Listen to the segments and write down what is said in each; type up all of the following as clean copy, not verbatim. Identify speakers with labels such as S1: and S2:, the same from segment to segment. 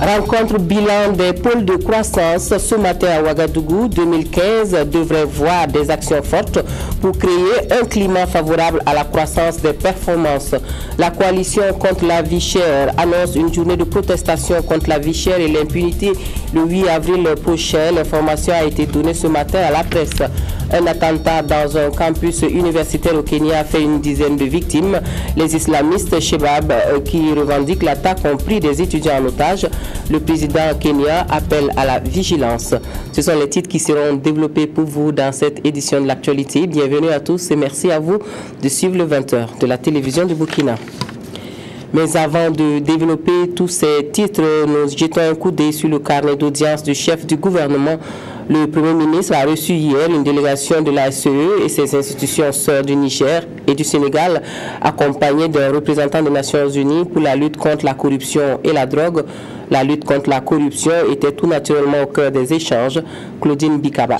S1: Rencontre bilan des pôles de croissance ce matin à Ouagadougou. 2015 devrait voir des actions fortes pour créer un climat favorable à la croissance des performances. La coalition contre la vie chère annonce une journée de protestation contre la vie chère et l'impunité le 8 avril prochain. L'information a été donnée ce matin à la presse. Un attentat dans un campus universitaire au Kenya a fait une dizaine de victimes. Les islamistes Shebab qui revendiquent l'attaque ont pris des étudiants en otage. Le président Kenya appelle à la vigilance. Ce sont les titres qui seront développés pour vous dans cette édition de l'actualité. Bienvenue à tous et merci à vous de suivre le 20h de la télévision du Burkina. Mais avant de développer tous ces titres, nous jetons un coup d'œil sur le carnet d'audience du chef du gouvernement. Le Premier ministre a reçu hier une délégation de la SEE et ses institutions sœurs du Niger et du Sénégal, accompagnés d'un représentant des Nations Unies pour la lutte contre la corruption et la drogue. La lutte contre la corruption était tout naturellement au cœur des échanges. Claudine Bikaba.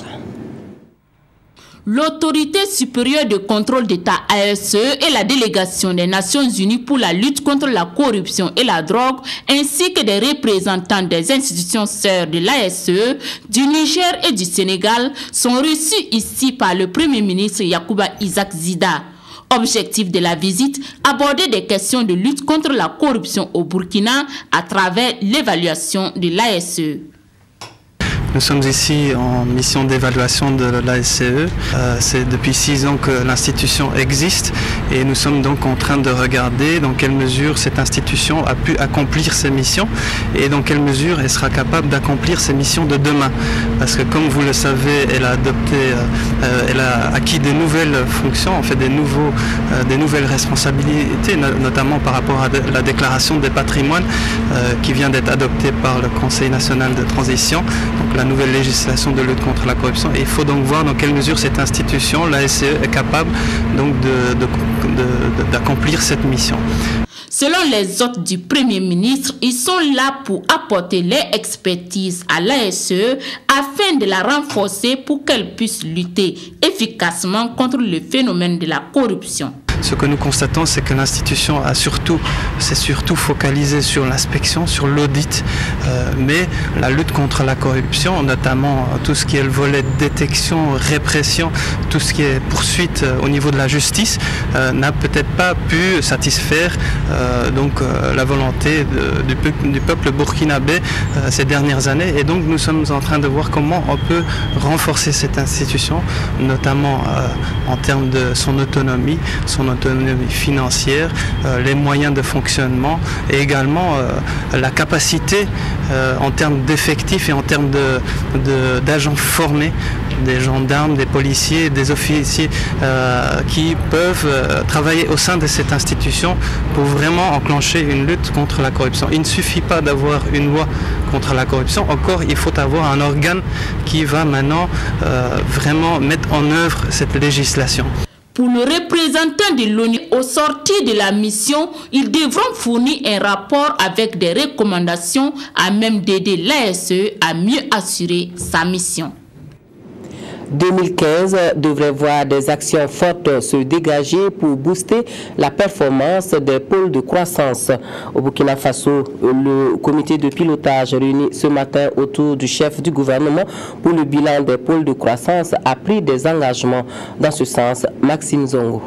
S2: L'autorité supérieure de contrôle d'État ASE et la délégation des Nations Unies pour la lutte contre la corruption et la drogue, ainsi que des représentants des institutions sœurs de l'ASE, du Niger et du Sénégal, sont reçus ici par le Premier ministre Yacouba Isaac Zida. Objectif de la visite, aborder des questions de lutte contre la corruption au Burkina à travers l'évaluation de l'ASE.
S3: Nous sommes ici en mission d'évaluation de l'ASE. C'est depuis 6 ans que l'institution existe et nous sommes donc en train de regarder dans quelle mesure cette institution a pu accomplir ses missions et dans quelle mesure elle sera capable d'accomplir ses missions de demain. Parce que comme vous le savez, elle a acquis des nouvelles fonctions, en fait des nouvelles responsabilités, notamment par rapport à la déclaration des patrimoines qui vient d'être adoptée par le Conseil national de transition. Donc, la nouvelle législation de lutte contre la corruption. Et il faut donc voir dans quelle mesure cette institution, l'ASE, est capable donc d'accomplir cette mission.
S2: Selon les hôtes du Premier ministre, ils sont là pour apporter leur expertise à l'ASE afin de la renforcer pour qu'elle puisse lutter efficacement contre le phénomène de la corruption.
S3: Ce que nous constatons, c'est que l'institution s'est surtout focalisée sur l'inspection, sur l'audit, mais la lutte contre la corruption, notamment tout ce qui est le volet détection, répression, tout ce qui est poursuite au niveau de la justice, n'a peut-être pas pu satisfaire la volonté du peuple burkinabé ces dernières années. Et donc nous sommes en train de voir comment on peut renforcer cette institution, notamment en termes de son autonomie financière, les moyens de fonctionnement et également la capacité en termes d'effectifs et en termes d'agents formés, des gendarmes, des policiers, des officiers qui peuvent travailler au sein de cette institution pour vraiment enclencher une lutte contre la corruption. Il ne suffit pas d'avoir une loi contre la corruption, encore il faut avoir un organe qui va maintenant vraiment mettre en œuvre cette législation.
S2: Pour le représentant de l'ONU, au sortir de la mission, ils devront fournir un rapport avec des recommandations à même d'aider l'ASE à mieux assurer sa mission.
S1: 2015 devrait voir des actions fortes se dégager pour booster la performance des pôles de croissance. Au Burkina Faso, le comité de pilotage réuni ce matin autour du chef du gouvernement pour le bilan des pôles de croissance a pris des engagements. Dans ce sens, Maxime Zongo.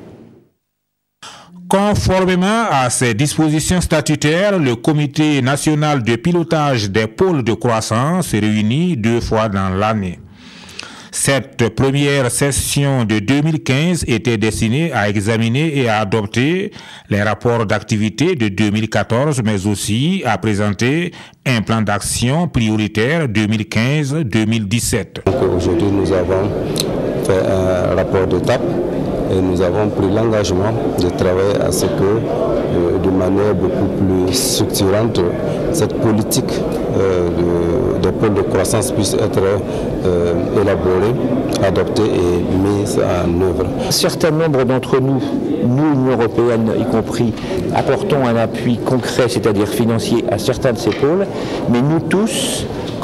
S4: Conformément à ces dispositions statutaires, le comité national de pilotage des pôles de croissance se réunit 2 fois dans l'année. Cette première session de 2015 était destinée à examiner et à adopter les rapports d'activité de 2014, mais aussi à présenter un plan d'action prioritaire 2015-2017.
S5: Aujourd'hui, nous avons fait un rapport d'étape et nous avons pris l'engagement de travailler à ce que, de manière beaucoup plus structurante, cette politique de pôle de croissance puisse être élaborée, adoptée et mise en œuvre.
S6: Un certain nombre d'entre nous, l'Union européenne y compris, apportons un appui concret, c'est-à-dire financier, à certains de ces pôles, mais nous tous,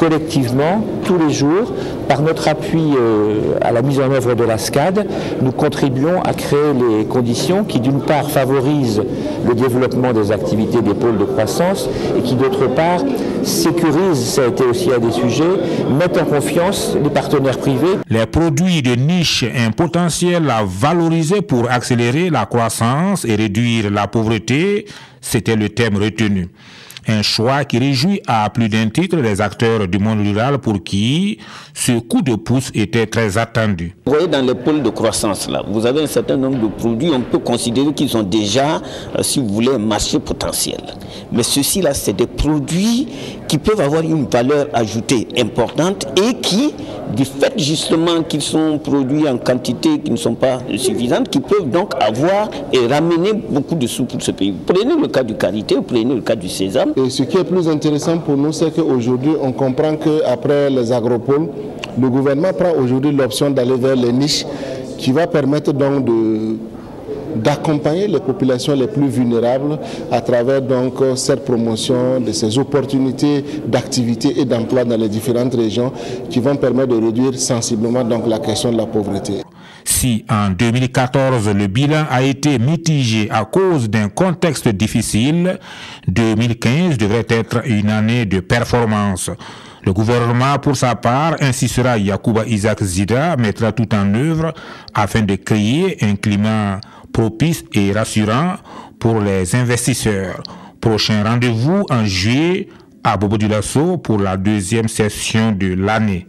S6: collectivement, tous les jours, par notre appui à la mise en œuvre de la SCAD, nous contribuons à créer les conditions qui, d'une part, favorisent le développement des activités des pôles de croissance et qui, d'autre part, sécurisent, ça a été aussi un des sujets, mettent en confiance les partenaires privés.
S4: Les produits de niche, un potentiel à valoriser pour accélérer la croissance et réduire la pauvreté, c'était le thème retenu. Un choix qui réjouit à plus d'un titre les acteurs du monde rural pour qui ce coup de pouce était très attendu.
S7: Vous voyez, dans les pôles de croissance, là, vous avez un certain nombre de produits, on peut considérer qu'ils ont déjà, si vous voulez, un marché potentiel. Mais ceci là, c'est des produits qui peuvent avoir une valeur ajoutée importante et qui, du fait justement qu'ils sont produits en quantité qui ne sont pas suffisantes, qui peuvent donc avoir et ramener beaucoup de sous pour ce pays. Prenez le cas du karité, prenez le cas du sésame.
S8: Et ce qui est plus intéressant pour nous, c'est qu'aujourd'hui, on comprend qu'après les agropoles, le gouvernement prend aujourd'hui l'option d'aller vers les niches qui va permettre donc d'accompagner les populations les plus vulnérables à travers donc cette promotion de ces opportunités d'activité et d'emploi dans les différentes régions qui vont permettre de réduire sensiblement donc la question de la pauvreté.
S4: Si en 2014 le bilan a été mitigé à cause d'un contexte difficile, 2015 devrait être une année de performance. Le gouvernement, pour sa part, insistera, Yacouba Isaac Zida mettra tout en œuvre afin de créer un climat propice et rassurant pour les investisseurs. Prochain rendez-vous en juillet à Bobo Dioulasso pour la deuxième session de l'année.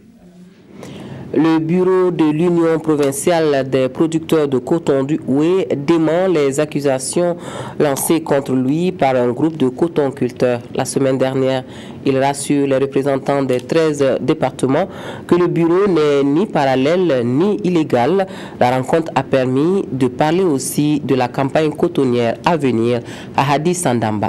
S1: Le bureau de l'Union provinciale des producteurs de coton du Houé dément les accusations lancées contre lui par un groupe de cotonculteurs. La semaine dernière, il rassure les représentants des 13 départements que le bureau n'est ni parallèle ni illégal. La rencontre a permis de parler aussi de la campagne cotonnière à venir à Hadi Sandamba.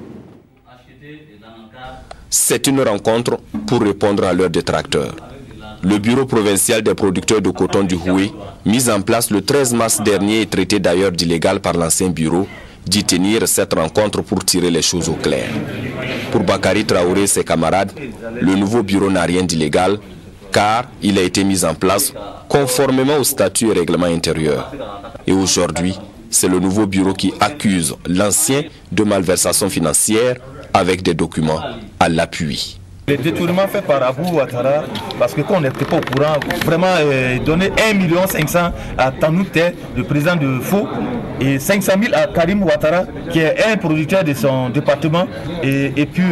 S9: C'est une rencontre pour répondre à leurs détracteurs. Le bureau provincial des producteurs de coton du Houé, mis en place le 13 mars dernier et traité d'ailleurs d'illégal par l'ancien bureau, dit tenir cette rencontre pour tirer les choses au clair. Pour Bakary Traoré et ses camarades, le nouveau bureau n'a rien d'illégal car il a été mis en place conformément aux statuts et règlements intérieurs. Et aujourd'hui, c'est le nouveau bureau qui accuse l'ancien de malversation financière avec des documents à l'appui.
S10: Les détournements faits par Abou Ouattara, parce que quand on n'était pas au courant, vraiment donner 1 500 000 à Tanoute, le président de Faux, et 500 000 à Karim Ouattara, qui est un producteur de son département, et puis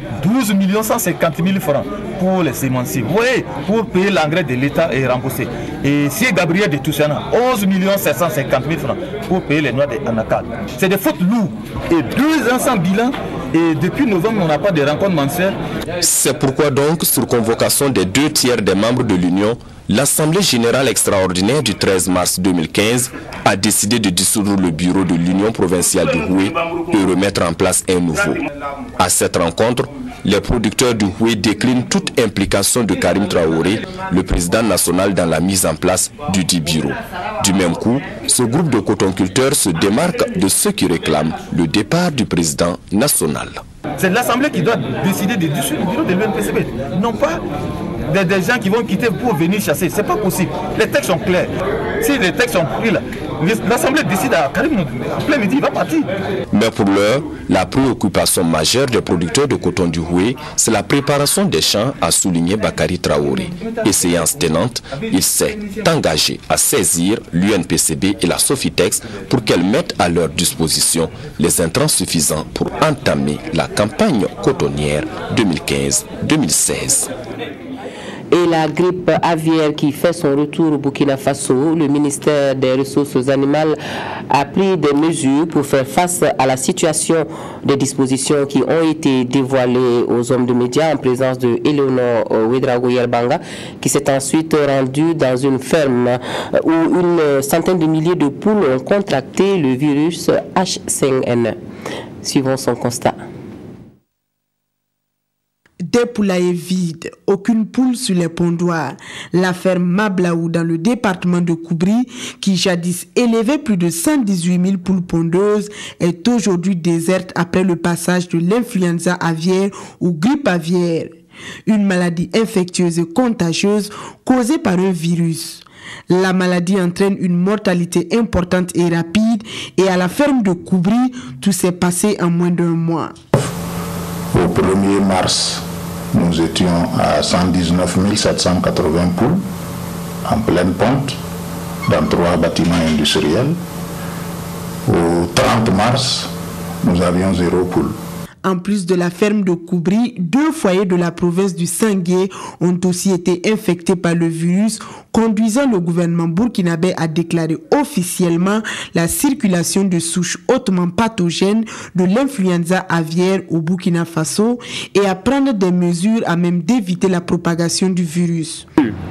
S10: 12 150 000 francs pour les sémenciers. Vous voyez, pour payer l'engrais de l'État et rembourser. Et si Gabriel de Toussana, 11 750 000 francs pour payer les noix d'Anakad. C'est des fautes lourdes. Et 2 ans sans bilan. Et depuis novembre, on n'a pas de rencontre mensuelle.
S9: C'est pourquoi donc, sur convocation des 2 tiers des membres de l'Union, l'Assemblée générale extraordinaire du 13 mars 2015 a décidé de dissoudre le bureau de l'Union provinciale du Houé et remettre en place un nouveau. À cette rencontre, les producteurs du Houé déclinent toute implication de Karim Traoré, le président national, dans la mise en place du dit bureau. Du même coup, ce groupe de cotonculteurs se démarque de ceux qui réclament le départ du président national.
S10: C'est l'Assemblée qui doit décider de dissoudre le bureau de l'UNPCB, non pas des gens qui vont quitter pour venir chasser. C'est pas possible. Les textes sont clairs. Si les textes sont pris là, l'Assemblée décide à Karim, en plein midi, il va partir.
S9: Mais pour l'heure, la préoccupation majeure des producteurs de coton du Houé, c'est la préparation des champs, a souligné Bakary Traoré. Et séance tenante, il s'est engagé à saisir l'UNPCB et la Sofitex pour qu'elles mettent à leur disposition les intrants suffisants pour entamer la campagne cotonnière 2015-2016.
S1: Et la grippe aviaire qui fait son retour au Burkina Faso, le ministère des Ressources animales a pris des mesures pour faire face à la situation. Des dispositions qui ont été dévoilées aux hommes de médias en présence de Eleonore Ouedraogo Yerbanga, qui s'est ensuite rendue dans une ferme où une centaine de milliers de poules ont contracté le virus H5N1. Suivons son constat.
S11: Des poulaillers vides, aucune poule sur les pondoirs. La ferme Mablaou dans le département de Koubri, qui jadis élevait plus de 118 000 poules pondeuses, est aujourd'hui déserte après le passage de l'influenza aviaire ou grippe aviaire. une maladie infectieuse et contagieuse causée par un virus. La maladie entraîne une mortalité importante et rapide et à la ferme de Koubri, tout s'est passé en moins d'un mois.
S12: Au 1er mars, nous étions à 119 780 poules en pleine ponte dans 3 bâtiments industriels. Au 30 mars, nous avions 0 poule.
S11: En plus de la ferme de Koubri, 2 foyers de la province du Sangué ont aussi été infectés par le virus, conduisant le gouvernement burkinabé à déclarer officiellement la circulation de souches hautement pathogènes de l'influenza aviaire au Burkina Faso et à prendre des mesures à même d'éviter la propagation du virus.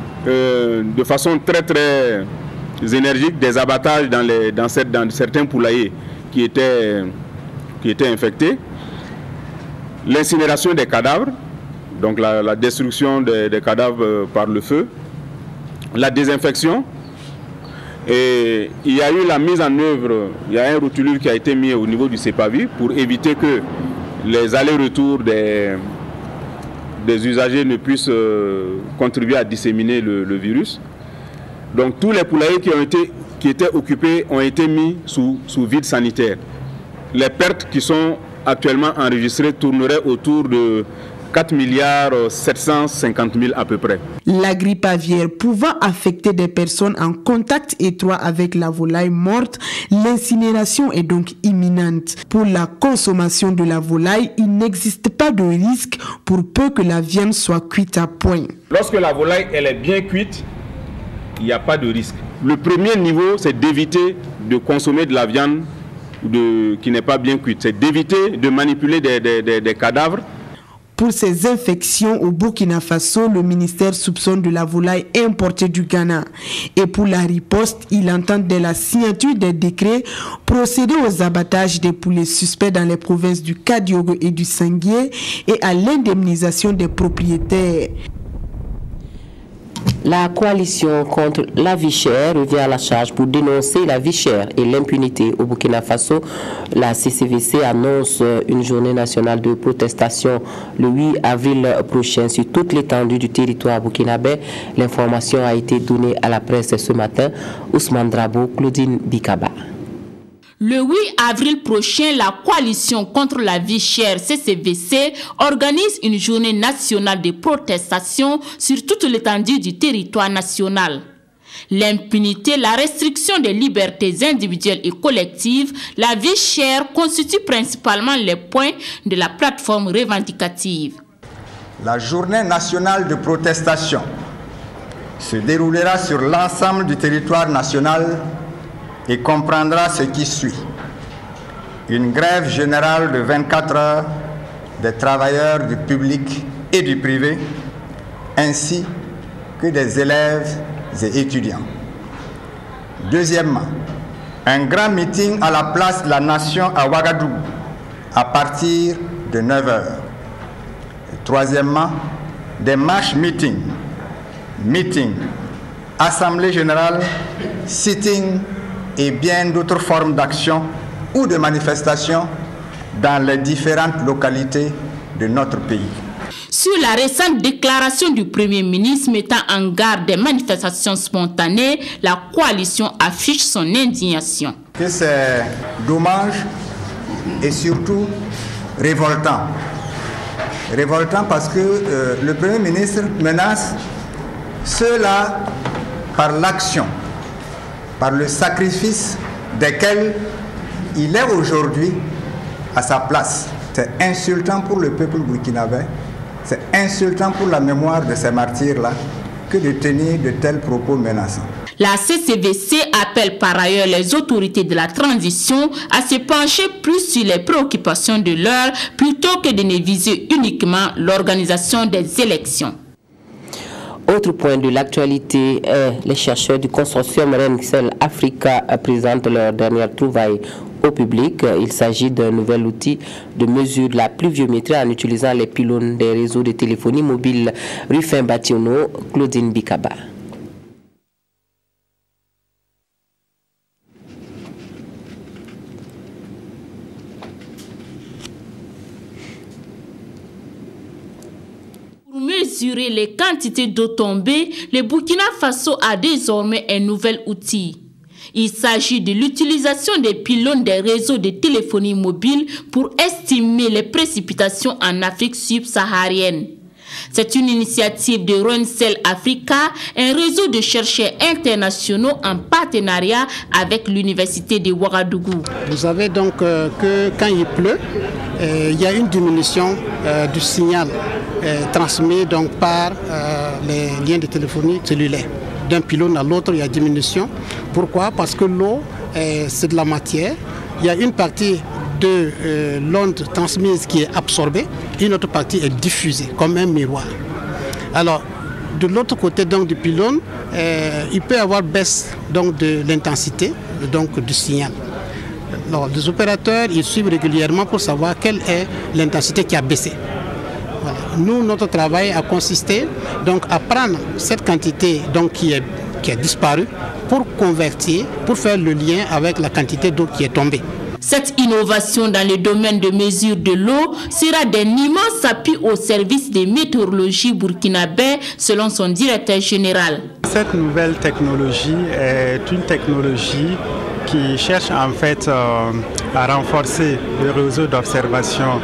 S13: De façon très énergique, des abattages dans certains poulaillers qui étaient infectés. L'incinération des cadavres, donc la destruction des cadavres par le feu, la désinfection, et il y a eu la mise en œuvre, il y a un rotulure qui a été mis au niveau du CEPAVI pour éviter que les allers-retours des usagers ne puissent contribuer à disséminer le virus. Donc tous les poulaillers qui étaient occupés ont été mis sous vide sanitaire. Les pertes qui sont actuellement enregistrées tourneraient autour de 4 750 000 à peu près.
S11: La grippe aviaire pouvant affecter des personnes en contact étroit avec la volaille morte, l'incinération est donc imminente. Pour la consommation de la volaille, il n'existe pas de risque pour peu que la viande soit cuite à point.
S13: Lorsque la volaille elle est bien cuite, il n'y a pas de risque. Le premier niveau, c'est d'éviter de consommer de la viande qui n'est pas bien cuite. C'est d'éviter de manipuler des cadavres.
S11: Pour ces infections au Burkina Faso, le ministère soupçonne de la volaille importée du Ghana. Et pour la riposte, il entend dès la signature des décrets procéder aux abattages des poulets suspects dans les provinces du Kadiogo et du Sangué et à l'indemnisation des propriétaires.
S1: La coalition contre la vie chère revient à la charge pour dénoncer la vie chère et l'impunité au Burkina Faso. La CCVC annonce une journée nationale de protestation le 8 avril prochain sur toute l'étendue du territoire burkinabé. L'information a été donnée à la presse ce matin. Ousmane Drabo, Claudine Bikaba.
S2: Le 8 avril prochain, la coalition contre la vie chère CCVC organise une journée nationale de protestation sur toute l'étendue du territoire national. L'impunité, la restriction des libertés individuelles et collectives, la vie chère constituent principalement les points de la plateforme revendicative.
S14: La journée nationale de protestation se déroulera sur l'ensemble du territoire national et comprendra ce qui suit. Une grève générale de 24 heures des travailleurs du public et du privé, ainsi que des élèves et étudiants. Deuxièmement, un grand meeting à la place de la Nation à Ouagadougou à partir de 9 heures. Et troisièmement, des marches meetings, assemblée générale, sitting et bien d'autres formes d'action ou de manifestation dans les différentes localités de notre pays.
S2: Sur la récente déclaration du Premier ministre mettant en garde des manifestations spontanées, la coalition affiche son indignation.
S14: Que c'est dommage et surtout révoltant. Révoltant parce que le Premier ministre menace ceux-là par l'action, par le sacrifice desquels il est aujourd'hui à sa place. C'est insultant pour le peuple burkinabé, c'est insultant pour la mémoire de ces martyrs-là que de tenir de tels propos menaçants.
S2: La CCVC appelle par ailleurs les autorités de la transition à se pencher plus sur les préoccupations de l'heure plutôt que de ne viser uniquement l'organisation des élections.
S1: Autre point de l'actualité, les chercheurs du consortium Rensel Africa présentent leur dernière trouvaille au public. Il s'agit d'un nouvel outil de mesure de la pluviométrie en utilisant les pylônes des réseaux de téléphonie mobile Rufin Bationo, Claudine Bikaba.
S2: Pour mesurer les quantités d'eau tombée, le Burkina Faso a désormais un nouvel outil. Il s'agit de l'utilisation des pylônes des réseaux de téléphonie mobile pour estimer les précipitations en Afrique subsaharienne. C'est une initiative de Runcel Africa, un réseau de chercheurs internationaux en partenariat avec l'université de Ouagadougou.
S15: Vous savez donc que quand il pleut, il y a une diminution du signal transmis donc par les liens de téléphonie cellulaire. D'un pylône à l'autre, il y a diminution. Pourquoi? Parce que l'eau, c'est de la matière. Il y a une partie de l'onde transmise qui est absorbée, une autre partie est diffusée comme un miroir. Alors, de l'autre côté donc, du pylône, il peut y avoir baisse donc, de l'intensité du signal. Alors, les opérateurs ils suivent régulièrement pour savoir quelle est l'intensité qui a baissé. Voilà. Nous, notre travail a consisté donc, à prendre cette quantité donc, qui a disparu pour convertir, pour faire le lien avec la quantité d'eau qui est tombée.
S2: Cette innovation dans le domaine de mesure de l'eau sera d'un immense appui au service de météorologie burkinabé, selon son directeur général.
S16: Cette nouvelle technologie est une technologie qui cherche en fait à renforcer le réseau d'observation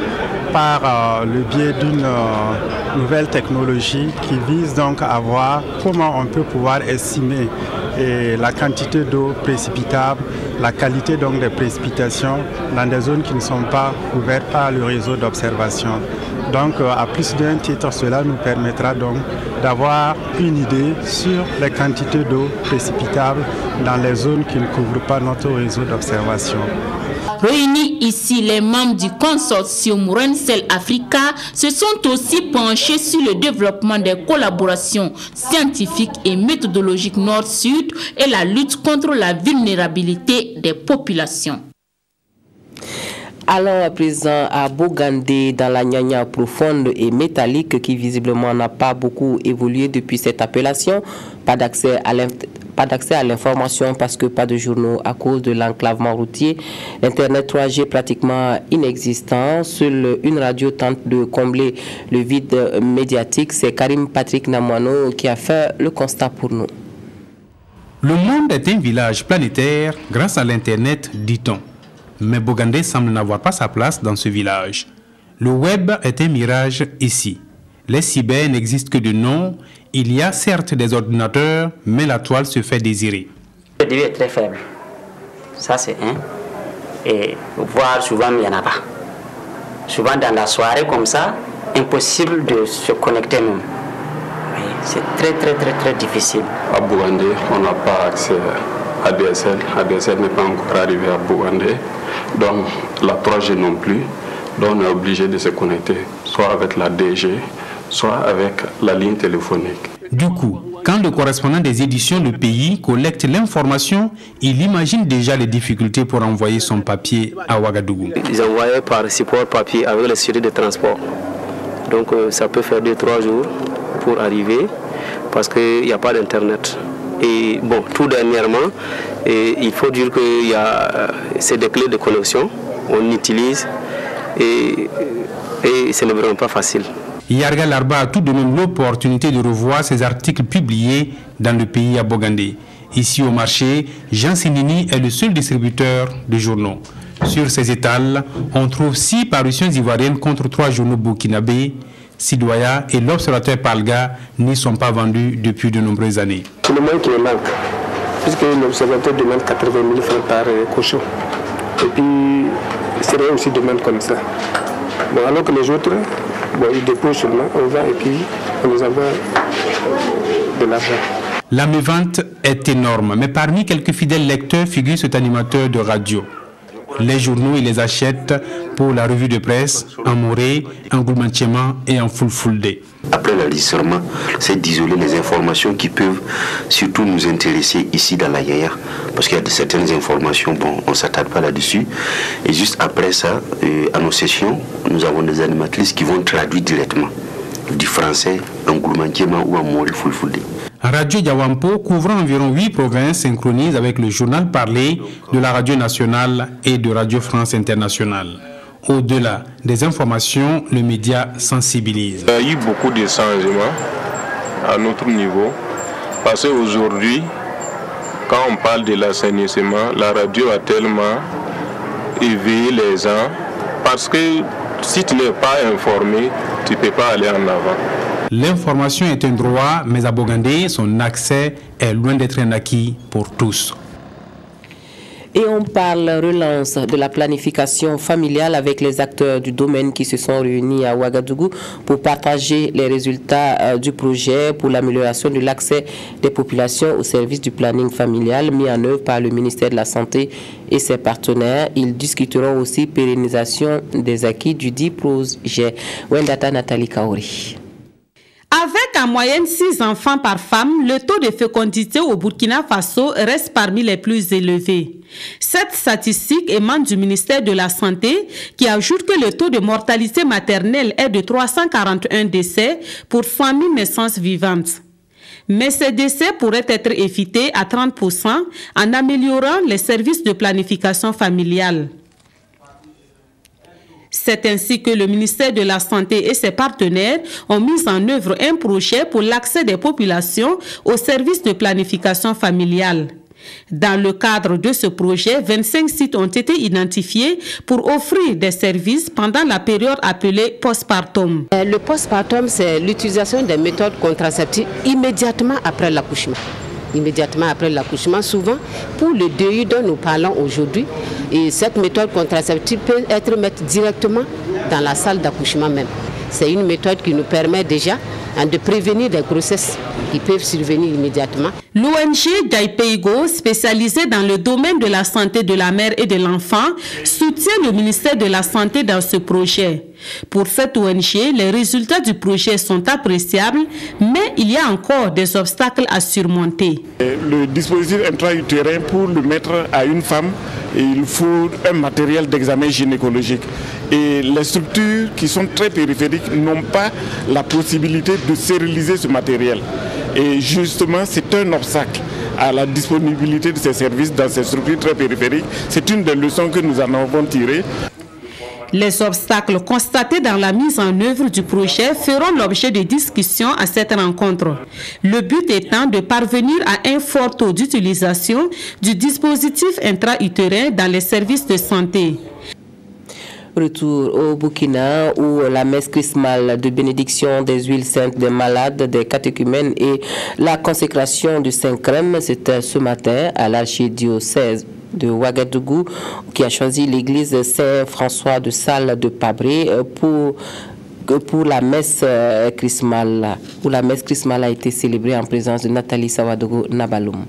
S16: par le biais d'une nouvelle technologie qui vise donc à voir comment on peut pouvoir estimer la quantité d'eau précipitable, la qualité donc des précipitations dans des zones qui ne sont pas couvertes par le réseau d'observation. Donc à plus d'un titre, cela nous permettra donc d'avoir une idée sur les quantités d'eau précipitable dans les zones qui ne couvrent pas notre réseau d'observation.
S2: Réunis ici, les membres du consortium Runcel Africa se sont aussi penchés sur le développement des collaborations scientifiques et méthodologiques nord-sud et la lutte contre la vulnérabilité des populations.
S1: Allons à présent à Bogandé, dans la Nyanya profonde et métallique qui visiblement n'a pas beaucoup évolué depuis cette appellation. Pas d'accès à l'information parce que pas de journaux à cause de l'enclavement routier. L'Internet 3G pratiquement inexistant. Seule une radio tente de combler le vide médiatique. C'est Karim Patrick Namwano qui a fait le constat pour nous.
S17: Le monde est un village planétaire grâce à l'Internet, dit-on. Mais Bogandé semble n'avoir pas sa place dans ce village. Le web est un mirage ici. Les cyber n'existent que de nom. Il y a certes des ordinateurs, mais la toile se fait désirer.
S18: Le débit est très faible. Ça, c'est un. Et voir souvent, il n'y en a pas. Souvent, dans la soirée comme ça, impossible de se connecter même. C'est très difficile.
S19: À Bogandé, on n'a pas accès à ADSL. ADSL n'est pas encore arrivé à Bogandé. Donc, la 3G non plus. Donc, on est obligé de se connecter, soit avec la DG, soit avec la ligne téléphonique.
S17: Du coup, quand le correspondant des éditions Le Pays collecte l'information, il imagine déjà les difficultés pour envoyer son papier à Ouagadougou.
S20: Ils envoyaient par support papier avec les sociétés de transport. Donc ça peut faire 2-3 jours pour arriver parce qu'il n'y a pas d'internet. Et bon, tout dernièrement, il faut dire que c'est des clés de connexion, on utilise et ce n'est vraiment pas facile.
S17: Yarga Larba a tout de même l'opportunité de revoir ses articles publiés dans Le Pays à Bogandé. Ici au marché, Jean Sénini est le seul distributeur de journaux. Sur ses étals, on trouve 6 parutions ivoiriennes contre 3 journaux burkinabés. Sidoya et l'Observateur Palga n'y sont pas vendus depuis de nombreuses années.
S20: C'est le moins qui me manque, puisque l'Observateur demande 80 000 francs par cochon. Et puis, c'est rien aussi de même comme ça. Bon, alors que les autres, ils déposent seulement, on va et puis on les envoie de l'argent.
S17: La mévente est énorme, mais parmi quelques fidèles lecteurs figure cet animateur de radio. Les journaux, il les achète pour la revue de presse, en moré, en goulmantiement et en fulfulde.
S21: Après l'enregistrement, c'est d'isoler les informations qui peuvent surtout nous intéresser ici dans la Yaya, parce qu'il y a certaines informations, bon, on ne s'attarde pas là-dessus. Et juste après ça, à nos sessions, nous avons des animatrices qui vont traduire directement du français en goulmantiement ou en moré fulfulde.
S17: Radio Yawampo, couvrant environ 8 provinces, synchronise avec le journal parlé de la Radio Nationale et de Radio France Internationale. Au-delà des informations, le média sensibilise.
S3: Il y a eu beaucoup de changements à notre niveau parce qu'aujourd'hui, quand on parle de l'assainissement, la radio a tellement éveillé les gens parce que si tu n'es pas informé, tu ne peux pas aller en avant.
S17: L'information est un droit, mais à Bogandé, son accès est loin d'être un acquis pour tous.
S1: Et on parle relance de la planification familiale avec les acteurs du domaine qui se sont réunis à Ouagadougou pour partager les résultats du projet pour l'amélioration de l'accès des populations au service du planning familial mis en œuvre par le ministère de la Santé et ses partenaires. Ils discuteront aussi pérennisation des acquis du dit projet. Wendata Nathalie Kaori.
S22: Avec en moyenne 6 enfants par femme, le taux de fécondité au Burkina Faso reste parmi les plus élevés. Cette statistique émane du ministère de la Santé qui ajoute que le taux de mortalité maternelle est de 341 décès pour 100 000 naissances vivantes. Mais ces décès pourraient être évités à 30% en améliorant les services de planification familiale. C'est ainsi que le ministère de la Santé et ses partenaires ont mis en œuvre un projet pour l'accès des populations aux services de planification familiale. Dans le cadre de ce projet, 25 sites ont été identifiés pour offrir des services pendant la période appelée postpartum.
S1: Le postpartum, c'est l'utilisation des méthodes contraceptives immédiatement après l'accouchement. Immédiatement après l'accouchement, souvent pour le DEU dont nous parlons aujourd'hui, et cette méthode contraceptive peut être mise directement dans la salle d'accouchement même. C'est une méthode qui nous permet déjà de prévenir des grossesses qui peuvent survenir immédiatement.
S22: L'ONG Daipeigo, spécialisée dans le domaine de la santé de la mère et de l'enfant, soutient le ministère de la Santé dans ce projet. Pour cette ONG, les résultats du projet sont appréciables, mais il y a encore des obstacles à surmonter.
S23: Le dispositif intra-utérin, pour le mettre à une femme, il faut un matériel d'examen gynécologique. Et les structures qui sont très périphériques n'ont pas la possibilité de stériliser ce matériel. Et justement, c'est un obstacle à la disponibilité de ces services dans ces structures très périphériques. C'est une des leçons que nous en avons tirées.
S22: Les obstacles constatés dans la mise en œuvre du projet feront l'objet de discussions à cette rencontre. Le but étant de parvenir à un fort taux d'utilisation du dispositif intra-utérin dans les services de santé.
S1: Retour au Burkina où la messe chrismale de bénédiction des huiles saintes des malades, des catéchumènes et la consécration du Saint-Crème, c'était ce matin à l'archidiocèse de Ouagadougou qui a choisi l'église Saint-François de Sales de Pabré pour la messe chrismale. Où la messe chrismale a été célébrée en présence de Nathalie Sawadogo Nabaloum.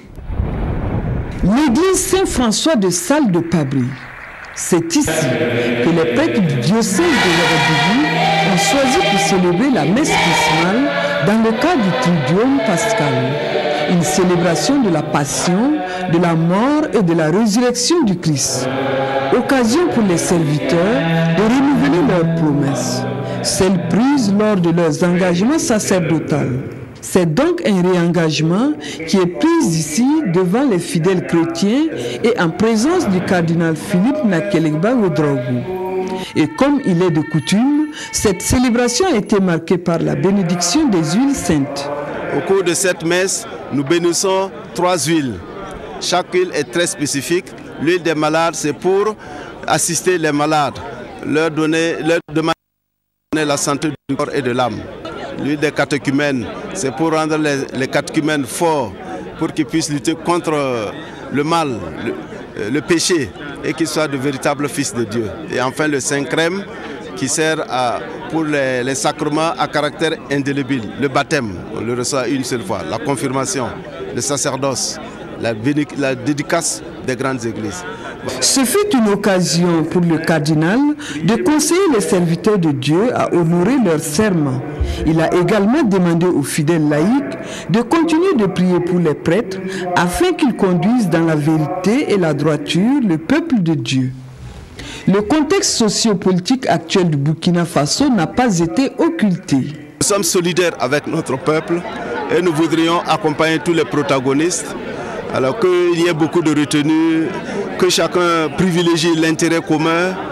S24: L'église Saint-François de Sales de Pabré. C'est ici que les prêtres du diocèse de Ouagadougou ont choisi pour célébrer la messe chrismale dans le cadre du Triduum pascal, une célébration de la passion, de la mort et de la résurrection du Christ. Occasion pour les serviteurs de renouveler leurs promesses, celles prises lors de leurs engagements sacerdotaux. C'est donc un réengagement qui est pris ici devant les fidèles chrétiens et en présence du cardinal Philippe Nakelekba Ouedraogo. Et comme il est de coutume, cette célébration a été marquée par la bénédiction des huiles saintes.
S25: Au cours de cette messe, nous bénissons 3 huiles. Chaque huile est très spécifique. L'huile des malades, c'est pour assister les malades, leur demander la santé du corps et de l'âme. L'huile des catéchumènes, c'est pour rendre les catéchumènes forts, pour qu'ils puissent lutter contre le mal, le péché, et qu'ils soient de véritables fils de Dieu. Et enfin le Saint-Crème, qui sert pour les sacrements à caractère indélébile. Le baptême, on le reçoit une seule fois. La confirmation, le sacerdoce, la dédicace des grandes églises.
S24: Ce fut une occasion pour le cardinal de conseiller les serviteurs de Dieu à honorer leur serment. Il a également demandé aux fidèles laïcs de continuer de prier pour les prêtres afin qu'ils conduisent dans la vérité et la droiture le peuple de Dieu. Le contexte sociopolitique actuel du Burkina Faso n'a pas été occulté.
S25: Nous sommes solidaires avec notre peuple et nous voudrions accompagner tous les protagonistes. Alors qu'il y ait beaucoup de retenue, que chacun privilégie l'intérêt commun,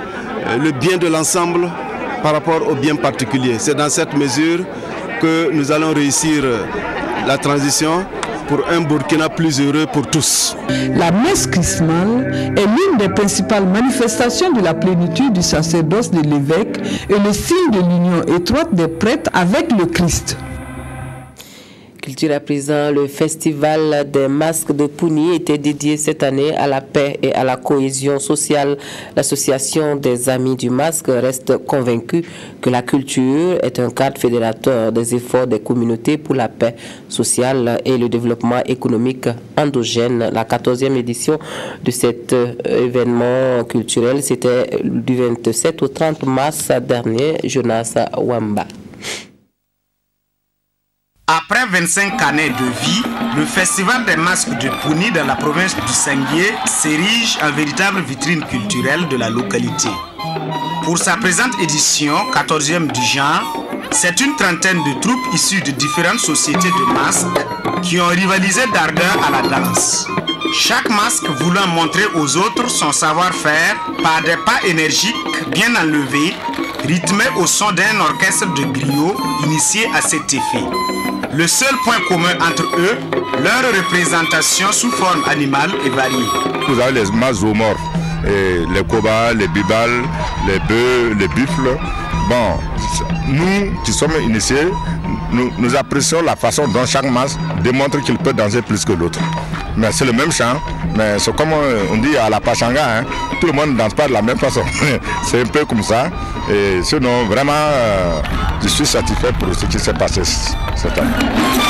S25: le bien de l'ensemble par rapport au bien particulier. C'est dans cette mesure que nous allons réussir la transition pour un Burkina plus heureux pour tous.
S24: La messe chrismale est l'une des principales manifestations de la plénitude du sacerdoce de l'évêque et le signe de l'union étroite des prêtres avec le Christ.
S1: Culture à présent, le festival des masques de Pouni était dédié cette année à la paix et à la cohésion sociale. L'association des amis du masque reste convaincue que la culture est un cadre fédérateur des efforts des communautés pour la paix sociale et le développement économique endogène. La 14e édition de cet événement culturel, c'était du 27 au 30 mars dernier. Jonas Wamba.
S4: Après 25 années de vie, le festival des masques de Pouni dans la province du Sanguié s'érige en véritable vitrine culturelle de la localité. Pour sa présente édition, 14e du genre, c'est une trentaine de troupes issues de différentes sociétés de masques qui ont rivalisé d'ardeur à la danse. Chaque masque voulant montrer aux autres son savoir-faire par des pas énergiques bien enlevés, rythmés au son d'un orchestre de griots initié à cet effet. Le seul point commun entre eux, leur représentation sous forme animale est variée.
S5: Vous avez les masques zoomorphes, les cobas, les bibales, les bœufs, les buffles. Bon, nous qui sommes initiés, nous apprécions la façon dont chaque masque démontre qu'il peut danser plus que l'autre. Mais c'est le même chant, mais c'est comme on dit à la Pachanga, hein, tout le monde ne danse pas de la même façon. C'est un peu comme ça. Et sinon, vraiment, je suis satisfait pour ce qui s'est passé cette année.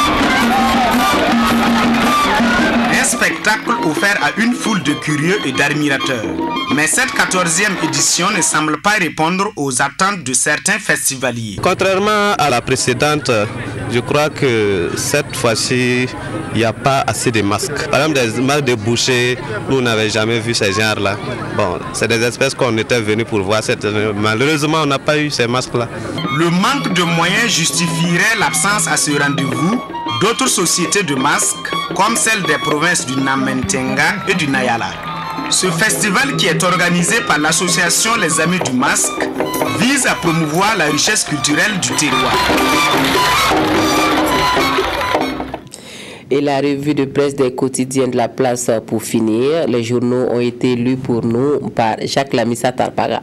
S4: Un spectacle offert à une foule de curieux et d'admirateurs. Mais cette 14e édition ne semble pas répondre aux attentes de certains festivaliers.
S6: Contrairement à la précédente, je crois que cette fois-ci, il n'y a pas assez de masques. Par exemple, des masques de boucher, nous n'avons jamais vu ces genres-là. Bon, c'est des espèces qu'on était venus pour voir. Malheureusement, on n'a pas eu ces masques-là.
S4: Le manque de moyens justifierait l'absence à ce rendez-vous d'autres sociétés de masques, comme celle des provinces du Namentenga et du Nayala. Ce festival, qui est organisé par l'association Les Amis du Masque, vise à promouvoir la richesse culturelle du terroir.
S1: Et la revue de presse des quotidiens de la place pour finir. Les journaux ont été lus pour nous par Jacques Lamissa Tarpaga.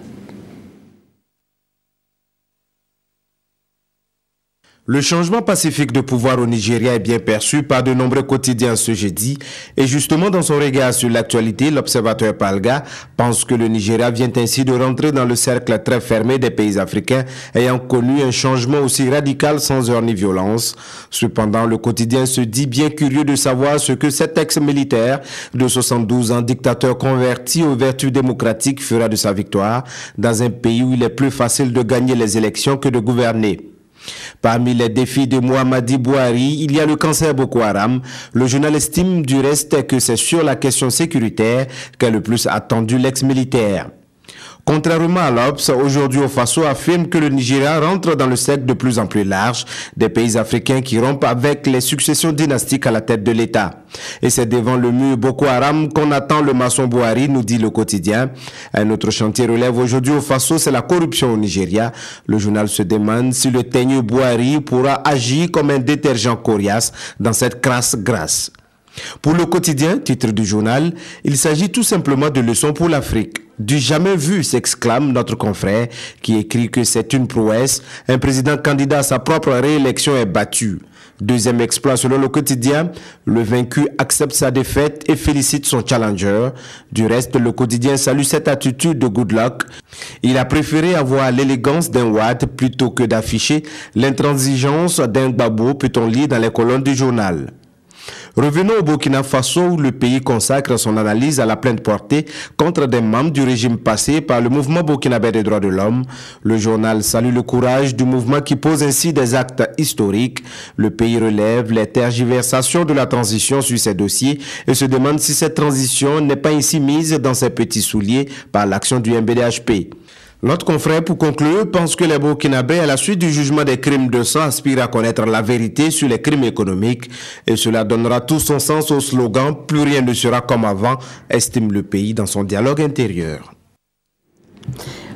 S7: Le changement pacifique de pouvoir au Nigeria est bien perçu par de nombreux quotidiens ce jeudi. Et justement, dans son regard sur l'actualité, l'observateur Palga pense que le Nigeria vient ainsi de rentrer dans le cercle très fermé des pays africains ayant connu un changement aussi radical sans heurts ni violence. Cependant, le quotidien se dit bien curieux de savoir ce que cet ex-militaire de 72 ans, dictateur converti aux vertus démocratiques, fera de sa victoire dans un pays où il est plus facile de gagner les élections que de gouverner. Parmi les défis de Mohamedi Bouhari, il y a le cancer Boko Haram. Le journal estime du reste que c'est sur la question sécuritaire qu'a le plus attendu l'ex-militaire. Contrairement à l'Obs, aujourd'hui au Faso affirme que le Nigeria rentre dans le cercle de plus en plus large des pays africains qui rompent avec les successions dynastiques à la tête de l'État. Et c'est devant le mur Boko Haram qu'on attend le maçon Bouhari, nous dit le quotidien. Un autre chantier relève aujourd'hui au Faso, c'est la corruption au Nigeria. Le journal se demande si le teigneux Bouhari pourra agir comme un détergent coriace dans cette crasse grasse. Pour le quotidien, titre du journal, il s'agit tout simplement de leçons pour l'Afrique. Du jamais vu, s'exclame notre confrère qui écrit que c'est une prouesse. Un président candidat à sa propre réélection est battu. Deuxième exploit selon le quotidien, le vaincu accepte sa défaite et félicite son challenger. Du reste, le quotidien salue cette attitude de Goodluck. Il a préféré avoir l'élégance d'un Wade plutôt que d'afficher l'intransigeance d'un Gbagbo, peut-on lire dans les colonnes du journal. Revenons au Burkina Faso où le pays consacre son analyse à la plainte portée contre des membres du régime passé par le mouvement burkinabé des droits de l'homme. Le journal salue le courage du mouvement qui pose ainsi des actes historiques. Le pays relève les tergiversations de la transition sur ces dossiers et se demande si cette transition n'est pas ainsi mise dans ses petits souliers par l'action du MBDHP. Notre confrère, pour conclure, pense que les Burkinabés, à la suite du jugement des crimes de sang, aspirent à connaître la vérité sur les crimes économiques et cela donnera tout son sens au slogan « Plus rien ne sera comme avant », estime le pays dans son dialogue intérieur.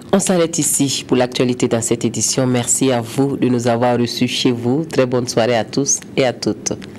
S1: On s'arrête ici pour l'actualité dans cette édition. Merci à vous de nous avoir reçus chez vous. Très bonne soirée à tous et à toutes.